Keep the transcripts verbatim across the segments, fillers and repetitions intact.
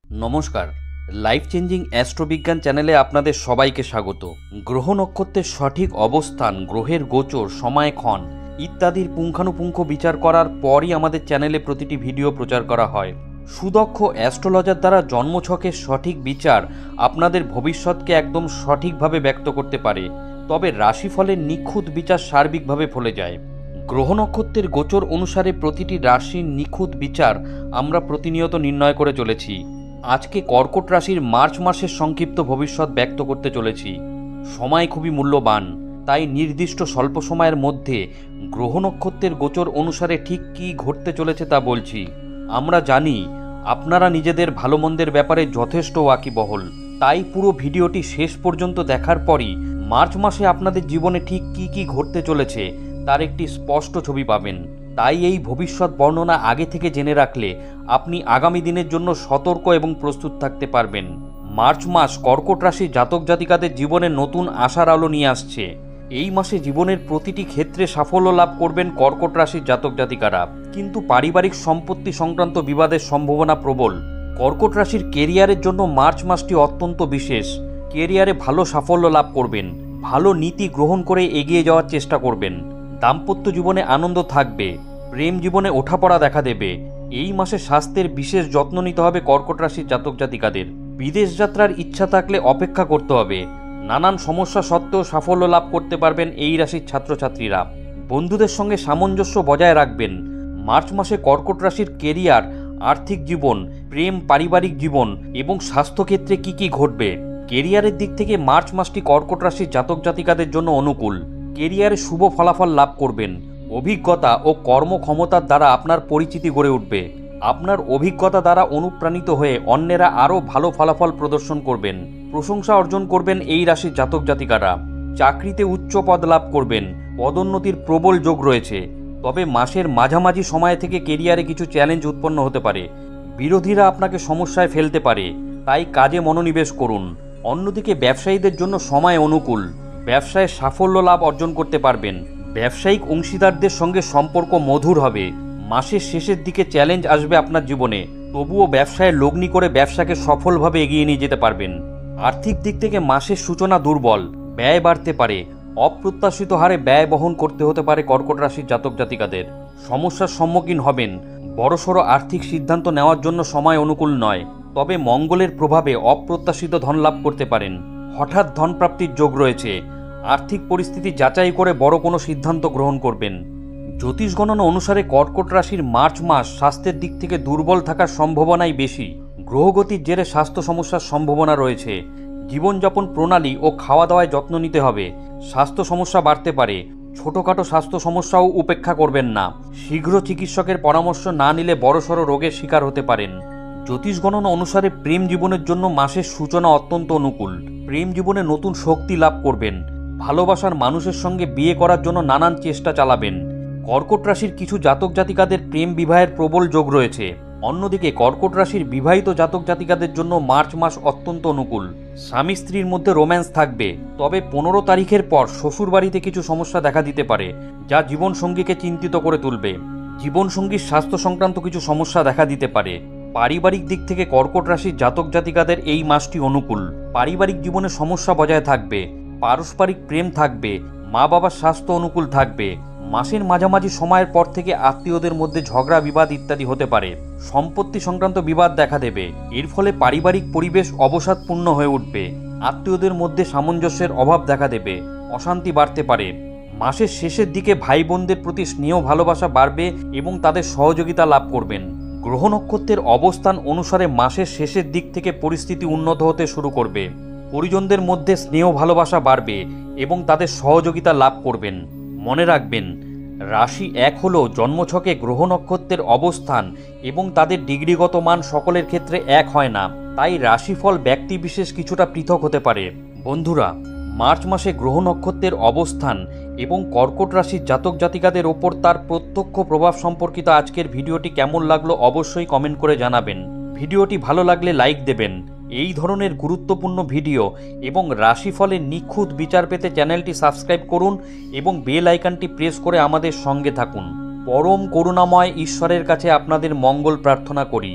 নমস্কার, life changing অ্যাস্ট্রোবিজ্ঞান চ্যানেলে আপনাদের সবাইকে স্বাগত। গ্রহ নক্ষত্রের সঠিক অবস্থান, গ্রহের গোচর, সময়ক্ষণ ইত্যাদির পুঙ্খানুপুঙ্খ বিচার করার পরই আমাদের চ্যানেলে প্রতিটি ভিডিও প্রচার করা হয়। সুদক্ষ অ্যাস্ট্রোলজার দ্বারা জন্মছকের সঠিক বিচার আপনাদের ভবিষ্যৎকে একদম সঠিকভাবে ব্যক্ত করতে পারে, তবে রাশিফলের নিখুঁত বিচার সার্বিকভাবে ফলে যায়। গ্রহ নক্ষত্রের গোচর অনুসারে প্রতিটি রাশির নিখুঁত বিচার আমরা প্রতিনিয়ত নির্ণয় করে চলেছি। আজকে কর্কট রাশির মার্চ মাসের সংক্ষিপ্ত ভবিষ্যৎ ব্যক্ত করতে চলেছি। সময় খুবই মূল্যবান, তাই নির্দিষ্ট স্বল্প সময়ের মধ্যে গ্রহ নক্ষত্রের গোচর অনুসারে ঠিক কী ঘটতে চলেছে তা বলছি। আমরা জানি আপনারা নিজেদের ভালো মন্দের ব্যাপারে যথেষ্ট ওয়াকিবহল, তাই পুরো ভিডিওটি শেষ পর্যন্ত দেখার পরই মার্চ মাসে আপনাদের জীবনে ঠিক কী কী ঘটতে চলেছে তার একটি স্পষ্ট ছবি পাবেন। তাই এই ভবিষ্যৎ বর্ণনা আগে থেকে জেনে রাখলে আপনি আগামী দিনের জন্য সতর্ক এবং প্রস্তুত থাকতে পারবেন। মার্চ মাস কর্কট রাশির জাতক জাতিকাদের জীবনে নতুন আশার আলো নিয়ে আসছে। এই মাসে জীবনের প্রতিটি ক্ষেত্রে সাফল্য লাভ করবেন কর্কট রাশির জাতক জাতিকারা, কিন্তু পারিবারিক সম্পত্তি সংক্রান্ত বিবাদের সম্ভাবনা প্রবল। কর্কট রাশির কেরিয়ারের জন্য মার্চ মাসটি অত্যন্ত বিশেষ। কেরিয়ারে ভালো সাফল্য লাভ করবেন, ভালো নীতি গ্রহণ করে এগিয়ে যাওয়ার চেষ্টা করবেন। দাম্পত্য জীবনে আনন্দ থাকবে, প্রেম জীবনে ওঠাপড়া দেখা দেবে। এই মাসে স্বাস্থ্যের বিশেষ যত্ন নিতে হবে কর্কট রাশির জাতক জাতিকাদের। বিদেশ যাত্রার ইচ্ছা থাকলে অপেক্ষা করতে হবে। নানান সমস্যা সত্ত্বেও সাফল্য লাভ করতে পারবেন এই রাশির ছাত্রছাত্রীরা। বন্ধুদের সঙ্গে সামঞ্জস্য বজায় রাখবেন। মার্চ মাসে কর্কট রাশির কেরিয়ার, আর্থিক জীবন, প্রেম, পারিবারিক জীবন এবং স্বাস্থ্যক্ষেত্রে কি কি ঘটবে। কেরিয়ারের দিক থেকে মার্চ মাসটি কর্কট রাশির জাতক জাতিকাদের জন্য অনুকূল। কেরিয়ারে শুভ ফলাফল লাভ করবেন। অভিজ্ঞতা ও কর্মক্ষমতার দ্বারা আপনার পরিচিতি গড়ে উঠবে। আপনার অভিজ্ঞতা দ্বারা অনুপ্রাণিত হয়ে অন্যেরা আরও ভালো ফলাফল প্রদর্শন করবেন। প্রশংসা অর্জন করবেন এই রাশির জাতক জাতিকারা। চাকরিতে উচ্চ পদ লাভ করবেন। পদোন্নতির প্রবল যোগ রয়েছে, তবে মাসের মাঝামাঝি সময় থেকে কেরিয়ারে কিছু চ্যালেঞ্জ উৎপন্ন হতে পারে। বিরোধীরা আপনাকে সমস্যায় ফেলতে পারে, তাই কাজে মনোনিবেশ করুন। অন্যদিকে ব্যবসায়ীদের জন্য সময় অনুকূল। ব্যবসায় সাফল্য লাভ অর্জন করতে পারবেন। ব্যবসায়িক অংশীদারদের সঙ্গে সম্পর্ক মধুর হবে। মাসের শেষের দিকে চ্যালেঞ্জ আসবে আপনার জীবনে, তবুও ব্যবসায় লগ্নি করে ব্যবসাকে সফলভাবে এগিয়ে নিয়ে যেতে পারবেন। আর্থিক দিক থেকে মাসের সূচনা দুর্বল, ব্যয় বাড়তে পারে। অপ্রত্যাশিত হারে ব্যয় বহন করতে হতে পারে কর্কট রাশির জাতক জাতিকাদের। সমস্যার সম্মুখীন হবেন। বড়সড় আর্থিক সিদ্ধান্ত নেওয়ার জন্য সময় অনুকূল নয়, তবে মঙ্গলের প্রভাবে অপ্রত্যাশিত ধন লাভ করতে পারেন। হঠাৎ ধনপ্রাপ্তির যোগ রয়েছে। আর্থিক পরিস্থিতি যাচাই করে বড় কোনো সিদ্ধান্ত গ্রহণ করবেন। জ্যোতিষ গণনা অনুসারে কর্কট রাশির মার্চ মাস স্বাস্থ্যের দিক থেকে দুর্বল থাকার সম্ভাবনাই বেশি। গ্রহগতির জেরে স্বাস্থ্য সমস্যার সম্ভাবনা রয়েছে। জীবনযাপন প্রণালী ও খাওয়া দাওয়ায় যত্ন নিতে হবে। স্বাস্থ্য সমস্যা বাড়তে পারে। ছোটোখাটো স্বাস্থ্য সমস্যাও উপেক্ষা করবেন না। শীঘ্র চিকিৎসকের পরামর্শ না নিলে বড়সড় রোগের শিকার হতে পারেন। জ্যোতিষ গণনা অনুসারে প্রেম জীবনের জন্য মাসের সূচনা অত্যন্ত অনুকূল। প্রেম জীবনে নতুন শক্তি লাভ করবেন। ভালোবাসার মানুষের সঙ্গে বিয়ে করার জন্য নানান চেষ্টা চালাবেন। কর্কট রাশির কিছু জাতক জাতিকাদের প্রেম বিবাহের প্রবল যোগ রয়েছে। অন্যদিকে কর্কট রাশির বিবাহিত জাতক জাতিকাদের জন্য মার্চ মাস অত্যন্ত অনুকূল। স্বামী স্ত্রীর মধ্যে রোম্যান্স থাকবে, তবে পনেরো তারিখের পর শ্বশুর বাড়িতে কিছু সমস্যা দেখা দিতে পারে, যা জীবনসঙ্গীকে চিন্তিত করে তুলবে। জীবনসঙ্গীর স্বাস্থ্য সংক্রান্ত কিছু সমস্যা দেখা দিতে পারে। পারিবারিক দিক থেকে কর্কট রাশির জাতক জাতিকাদের এই মাসটি অনুকূল। পারিবারিক জীবনে সমস্যা বজায় থাকবে। পারস্পরিক প্রেম থাকবে। মা বাবার স্বাস্থ্য অনুকূল থাকবে। মাসের মাঝামাঝি সময়ের পর থেকে আত্মীয়দের মধ্যে ঝগড়া বিবাদ ইত্যাদি হতে পারে। সম্পত্তি সংক্রান্ত বিবাদ দেখা দেবে। এর ফলে পারিবারিক পরিবেশ অবসাদপূর্ণ হয়ে উঠবে। আত্মীয়দের মধ্যে সামঞ্জস্যের অভাব দেখা দেবে। অশান্তি বাড়তে পারে। মাসের শেষের দিকে ভাই বোনদের প্রতি স্নেহ ভালোবাসা বাড়বে এবং তাদের সহযোগিতা লাভ করবেন। গ্রহ নক্ষত্রের অবস্থান অনুসারে মাসের শেষের দিক থেকে পরিস্থিতি উন্নত হতে শুরু করবে। পরিজনদের মধ্যে স্নেহ ভালোবাসা বাড়বে এবং তাদের সহযোগিতা লাভ করবেন। মনে রাখবেন, রাশি এক হলো জন্মছকে গ্রহ নক্ষত্রের অবস্থান এবং তাদের ডিগ্রিগত মান সকলের ক্ষেত্রে এক হয় না, তাই রাশিফল ব্যক্তিবিশেষ কিছুটা পৃথক হতে পারে। বন্ধুরা, মার্চ মাসে গ্রহ নক্ষত্রের অবস্থান এবং কর্কট রাশির জাতক জাতিকাদের ওপর তার প্রত্যক্ষ প্রভাব সম্পর্কিত আজকের ভিডিওটি কেমন লাগলো অবশ্যই কমেন্ট করে জানাবেন। ভিডিওটি ভালো লাগলে লাইক দেবেন। এই ধরনের গুরুত্বপূর্ণ ভিডিও এবং রাশিফলের নিখুঁত বিচার পেতে চ্যানেলটি সাবস্ক্রাইব করুন এবং বেল আইকনটি প্রেস করে আমাদের সঙ্গে থাকুন। পরম করুণাময় ঈশ্বরের কাছে আপনাদের মঙ্গল প্রার্থনা করি।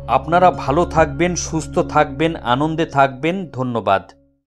আপনারা ভালো থাকবেন, সুস্থ থাকবেন, আনন্দে থাকবেন। ধন্যবাদ।